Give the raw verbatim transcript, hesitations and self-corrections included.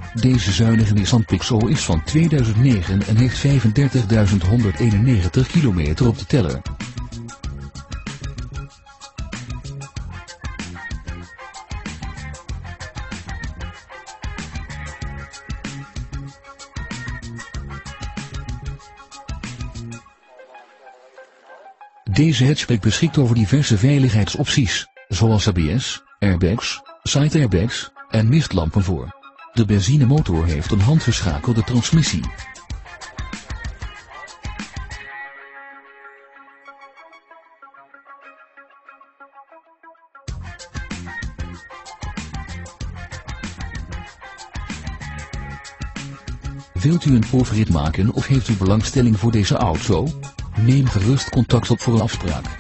Deze zuinige Nissan Pixo is van tweeduizend negen en heeft vijfendertigduizend honderdeenennegentig kilometer op de teller. Deze hatchback beschikt over diverse veiligheidsopties, zoals A B S, airbags, side airbags en mistlampen voor. De benzinemotor heeft een handgeschakelde transmissie. Wilt u een proefrit maken of heeft u belangstelling voor deze auto? Neem gerust contact op voor een afspraak.